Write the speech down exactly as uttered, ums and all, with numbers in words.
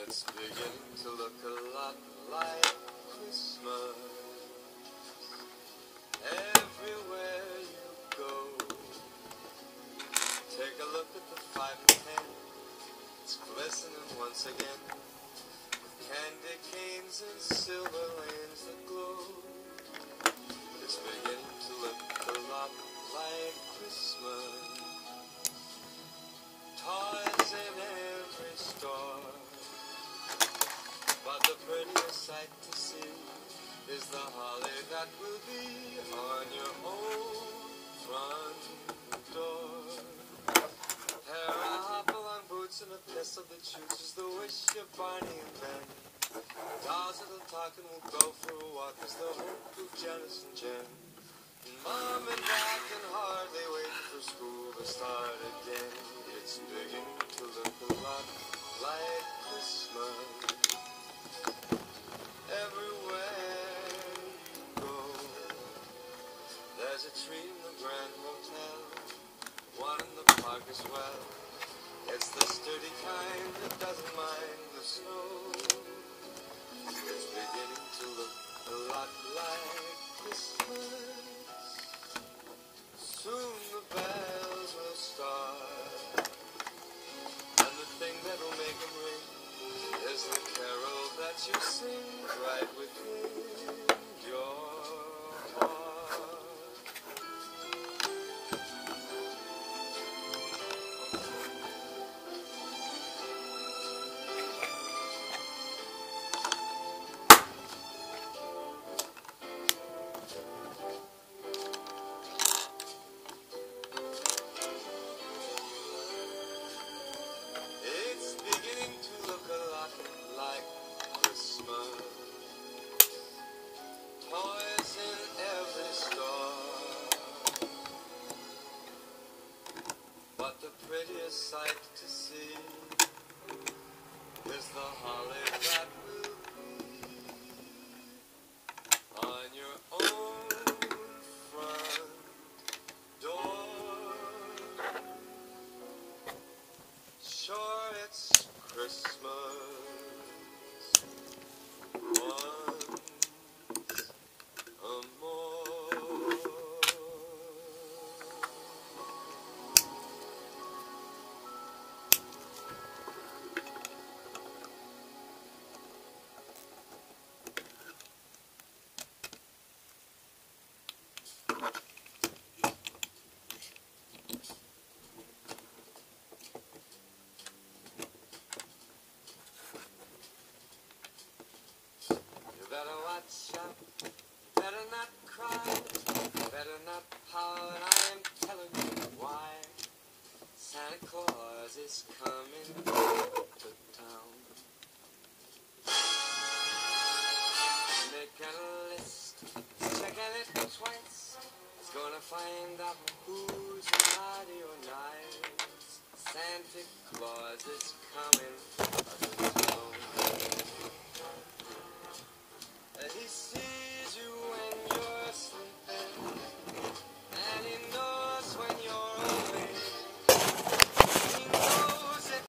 It's beginning to look a lot like Christmas. Everywhere you go, take a look at the five and ten. It's glistening once again, with candy canes and silver lanes that glow. It's beginning to look a lot like Christmas. Toys in every store, but the prettiest sight to see is the holly that will be on your own front door. Pair of hop-along boots and a pistol that shoots is the wish of Barney and Ben. Dolls that'll talk and will go for a walk is the hope of Janice and Jen. And Mom and Dad can hardly wait for school to start again. It's beginning to look a lot like Christmas. Everywhere you go, there's a tree in the Grand Hotel, one in the park as well. It's the sturdy kind that doesn't mind the snow. It's beginning to look a lot like Christmas. Soon the bells will start, and the thing that'll make them ring is the carol that you sing right within your heart. It's beginning to look a lot like Christmas. Toys in every store, but the prettiest sight to see is the holly that will be on your own front door. Sure, it's Christmas once a more. You better watch out, better not cry, better not pout, I am telling you why. Santa Claus is coming to town. Making a list, checking it twice. He's gonna find out who's naughty or nice. Santa Claus is coming